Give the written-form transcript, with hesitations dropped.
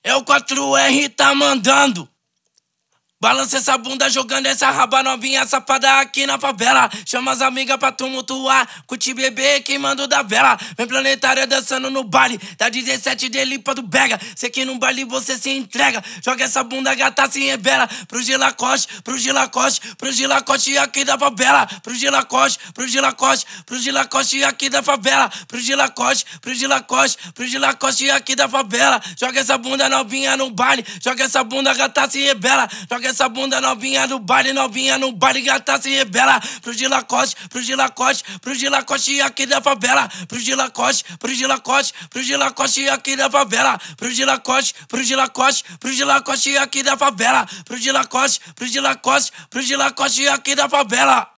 É o 4R tá mandando. Balança essa bunda jogando essa raba novinha safada aqui na favela. Chama as amigas pra tumultuar, curte bebê queimando da vela. Vem planetária dançando no baile, da 17 de Lipa do Bega. Sei que no baile você se entrega, joga essa bunda gata se rebela. Pro Gilacoste, pro Gilacoste, pro Gilacoste aqui da favela. Pro Gilacoste, pro Gilacoste, pro Gilacoste aqui da favela. Pro Gilacoste, pro Gilacoste, pro Gilacoste aqui da favela. Joga essa bunda novinha no baile, joga essa bunda gata se rebela. Joga essa bunda novinha no baile, gata se rebela. Pro Gilacoste, pro Gilacoste, pro Gilacoste aqui da favela. Pro Gilacoste, pro Gilacoste, pro Gilacoste aqui da favela. Pro Gilacoste, pro Gilacoste, pro Gilacoste aqui da favela. Pro Gilacoste, pro Gilacoste, pro Gilacoste aqui da favela.